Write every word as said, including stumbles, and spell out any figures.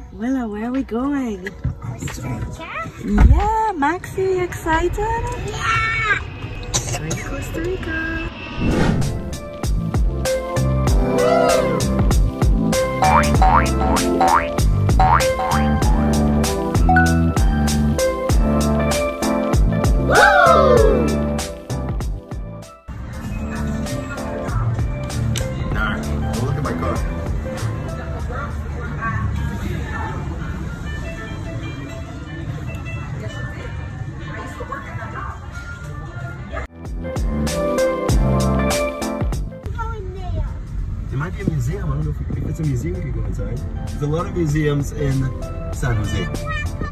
Willa, where are we going? Costa Rica? Yeah, Maxie, excited? Yeah! Going to Costa Rica. Look at my car. It might be a museum. I don't know if, if it's a museum we could go inside. There's a lot of museums in San Jose.